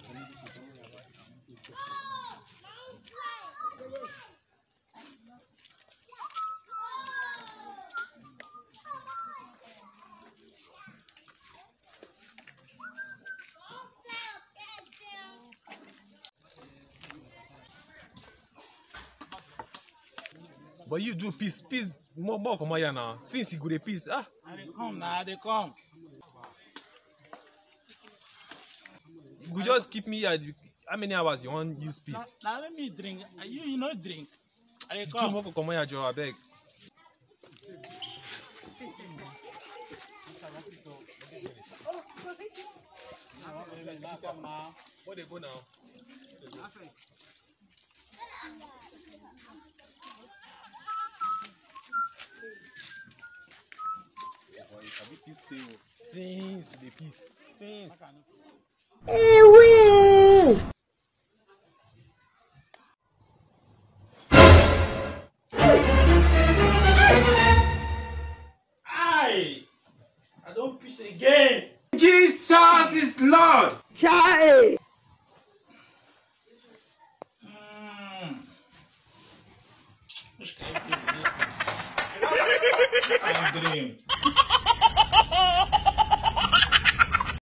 But you do peace more come here now. Since you go to peace, ah. They come now, they come. You just keep me here. How many hours you want use peace? Now let me drink. You know drink. They Two come. more come here, Joe. I beg. Where they go now? Since the peace. Since. I don't piss again. Jesus is Lord. Chai! Which kind of thing is this? I dream.